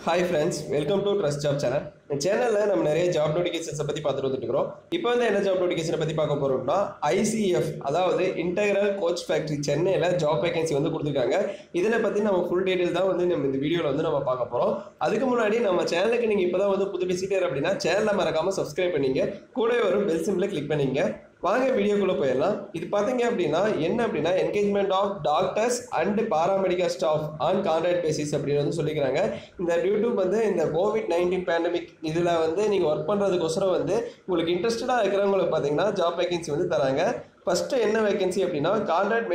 Hi friends, welcome to Trust Job Channel. இந்த சேனல்ல நம்ம நிறைய ஜாப் நோட்டிஃபிகேஷன்ஸ் பத்தி பார்த்துட்டு வந்துட்டு இருக்கோம். இப்போ வந்து என்ன ஜாப் நோட்டிஃபிகேஷனை பத்தி பார்க்க போறோம்னா ICF அதாவது இன்டெகிரல் கோச் ஃபேக்டரி சென்னையில ஜாப் வேகன்சி வந்து கொடுத்துருக்காங்க. இதனை பத்தி நம்ம ஃபுல் டீடைல் தான் வந்து நம்ம இந்த வீடியோல வந்து நம்ம பார்க்க போறோம். அதுக்கு முன்னாடி நம்ம சேனலுக்கு நீங்க இப்பதான் வந்து புது விசிட்டர் அப்படின்னா சேனலை மறக்காம சப்ஸ்கிரைப் பண்ணீங்க. கூடவே வரும் பெல் சிம்பிளை கிளிக் பண்ணீங்க. வாங்க வீடியோக்குள்ள போயிடலாம். இது பார்த்தீங்க அப்படின்னா என்ன அப்படின்னா engagement of doctors and paramedical staff on contract basis அப்படின்னு வந்து சொல்லிக்கிறாங்க. இந்த யூடியூப் வந்து இந்த COVID-19 பேண்டமிக் இதில் வந்து நீங்கள் ஒர்க் பண்ணுறதுக்கோசரம் வந்து உங்களுக்கு இன்ட்ரெஸ்டடாக இருக்கிறவங்களுக்கு பார்த்தீங்கன்னா ஜாப் வேகன்சி வந்து தராங்க. ஃபஸ்ட்டு என்ன வேகன்சி அப்படின்னா கான்ட்ராக்ட்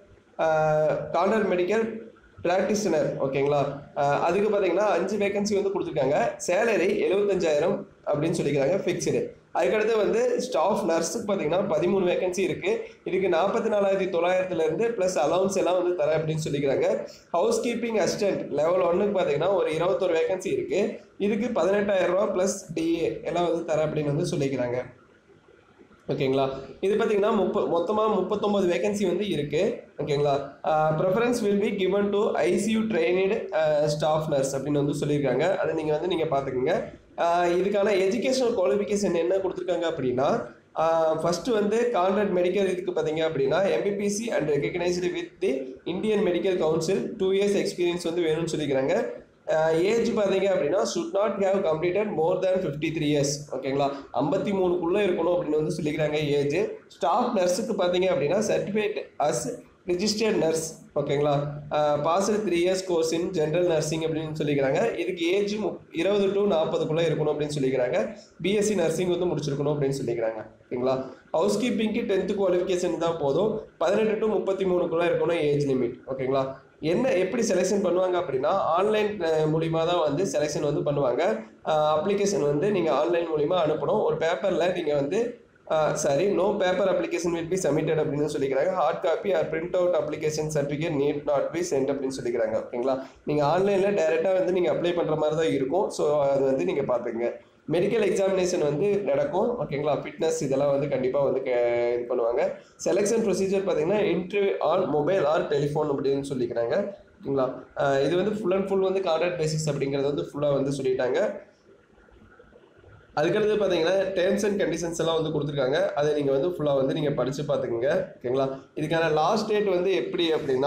மெடிக்கல் ப்ராக்டிஷனர் ஓகேங்களா. அதுக்கு பார்த்தீங்கன்னா 5 வேகன்சி வந்து கொடுத்துருக்காங்க. சேலரி 75,000 அப்படின்னு சொல்லிக்கிறாங்க ஃபிக்ஸ்டு. அதுக்கடுத்து வந்து ஸ்டாஃப் நர்ஸுக்கு பார்த்தீங்கன்னா 13 வேகன்சி இருக்குது. இதுக்கு 44,900 ப்ளஸ் அலவுன்ஸ் எல்லாம் வந்து தரேன் அப்படின்னு சொல்லிக்கிறாங்க. ஹவுஸ் கீப்பிங் அசிஸ்டன்ட் லெவல் 1க்கு பார்த்தீங்கன்னா ஒரு 21 வேகன்சி இருக்குது. இதுக்கு 18,000 ப்ளஸ் DA எல்லாம் வந்து தரேன் அப்படின்னு வந்து சொல்லிக்கிறாங்க ஓகேங்களா. இது பார்த்தீங்கன்னா மொத்தமாக 39 வேகன்சி வந்து இருக்குது ஓகேங்களா. Preference will be given to ICU trained staff nurse அப்படின்னு வந்து சொல்லியிருக்காங்க. அதை நீங்கள் பார்த்துக்கோங்க. இதுக்கான எஜுகேஷனல் குவாலிஃபிகேஷன் என்ன கொடுத்துருக்காங்க அப்படின்னா ஃபஸ்ட்டு வந்து கான்ட்ராக்ட் மெடிக்கல் இதுக்கு பார்த்தீங்க அப்படின்னா MBBC and recognised with the Indian medical council 2 years experience வந்து வேணும்னு சொல்லிக்கிறாங்க. ஏஜ் பார்த்தீங்க அப்படின்னா should not have completed more than 53 years ஓகேங்களா. 53க்குள்ளே இருக்கணும் அப்படின்னு வந்து சொல்லிக்கிறாங்க ஏஜ். ஸ்டாஃப் நர்ஸுக்கு பார்த்தீங்க அப்படின்னா சர்டிஃபிகேட் அஸ் ரிஜிஸ்டர்ட் நர்ஸ் ஓகேங்களா. Passed 3 years course in general nursing அப்படின்னு சொல்லிக்கிறாங்க. இதுக்கு ஏஜ் 20 to 40க்குள்ளே இருக்கணும் அப்படின்னு சொல்லிக்கிறாங்க. BSc நர்சிங் வந்து முடிச்சிருக்கணும் அப்படின்னு சொல்லிக்கிறாங்க ஓகேங்களா. ஹவுஸ் கீப்பிங்க்கு 10th குவாலிஃபிகேஷன் தான் போதும். 18 to 33க்குள்ளே இருக்கணும் ஏஜ் லிமிட் ஓகேங்களா. என்ன எப்படி செலெக்ஷன் பண்ணுவாங்க அப்படின்னா ஆன்லைன் மூலிமா தான் வந்து செலெக்ஷன் வந்து பண்ணுவாங்க. அப்ளிகேஷன் வந்து நீங்கள் ஆன்லைன் மூலிமா அனுப்பணும். ஒரு பேப்பரில் நீங்கள் வந்து no paper application will be submitted அப்படின்னு சொல்லிக்கிறாங்க. Hard copy or print out application certificate need not be sent அப்படின்னு சொல்லிக்கிறாங்க ஓகேங்களா. நீங்கள் ஆன்லைனில் டைரெக்டாக வந்து நீங்கள் அப்ளை பண்ணுற மாதிரி தான் இருக்கும். ஸோ அது வந்து நீங்கள் பார்த்துங்க. மெடிக்கல் எக்ஸாமினேஷன் வந்து நடக்கும் ஓகேங்களா. ஃபிட்னஸ் இதெல்லாம் வந்து கண்டிப்பாக வந்து இது பண்ணுவாங்க. செலெக்ஷன் ப்ரொசீஜர் பார்த்தீங்கன்னா interview on mobile or telephone அப்படின்னு சொல்லிக்கிறாங்க ஓகேங்களா. இது வந்து ஃபுல் அண்ட் ஃபுல் வந்து கான்ட்ராக்ட் பேசிஸ் அப்படிங்கிறது வந்து ஃபுல்லாக வந்து சொல்லிட்டாங்க. அதுக்கடுத்து பார்த்தீங்கன்னா டேர்ம்ஸ் அண்ட் கண்டிஷன்ஸ் எல்லாம் வந்து கொடுத்துருக்காங்க. அதை நீங்கள் வந்து ஃபுல்லாக வந்து நீங்கள் படித்து பார்த்துக்குங்க ஓகேங்களா. இதுக்கான லாஸ்ட் டேட் வந்து எப்படி அப்படின்னா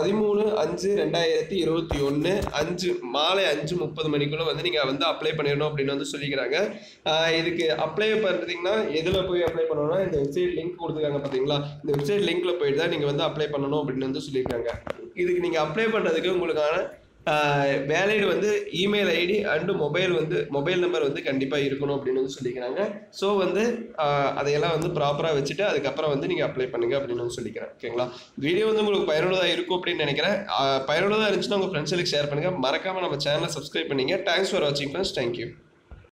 13/5/2021 மாலை 5:30 மணிக்குள்ளே வந்து நீங்கள் வந்து அப்ளை பண்ணிடணும் அப்படின்னு வந்து சொல்லிக்கிறாங்க. இதுக்கு அப்ளை பண்ணுறீங்கன்னா எதில் போய் அப்ளை பண்ணணும்னா இந்த வெப்சைட் லிங்க் கொடுத்துருக்காங்க பார்த்தீங்களா. இந்த வெப்சைட் லிங்க்கில் போயிட்டு தான் நீங்கள் வந்து அப்ளை பண்ணணும் அப்படின்னு வந்து சொல்லியிருக்காங்க. இதுக்கு நீங்கள் அப்ளை பண்ணுறதுக்கு உங்களுக்கான வேலிட் வந்து email ID and mobile number வந்து கண்டிப்பாக இருக்கணும் அப்படின்னு வந்து சொல்லிக்கிறாங்க. ஸோ வந்து அதையெல்லாம் வந்து ப்ராப்பராக வச்சுட்டு அதுக்கப்புறம் வந்து நீங்கள் அப்ளை பண்ணுங்க அப்படின்னு வந்து சொல்லிக்கிறேன் ஓகேங்களா. வீடியோ வந்து உங்களுக்கு பயனுள்ளதாக இருக்கும் அப்படின்னு நினைக்கிறேன். பயனுள்ளதாக இருந்துச்சுன்னா உங்கள் ஃப்ரெண்ட்ஸுக்கு ஷேர் பண்ணுங்கள். மறக்காமல் நம்ம சேனலை சப்ஸ்கிரைப் பண்ணிங்க. தேங்க்ஸ் ஃபார் வாட்சிங் ஃப்ரெண்ட்ஸ். தேங்க்யூ.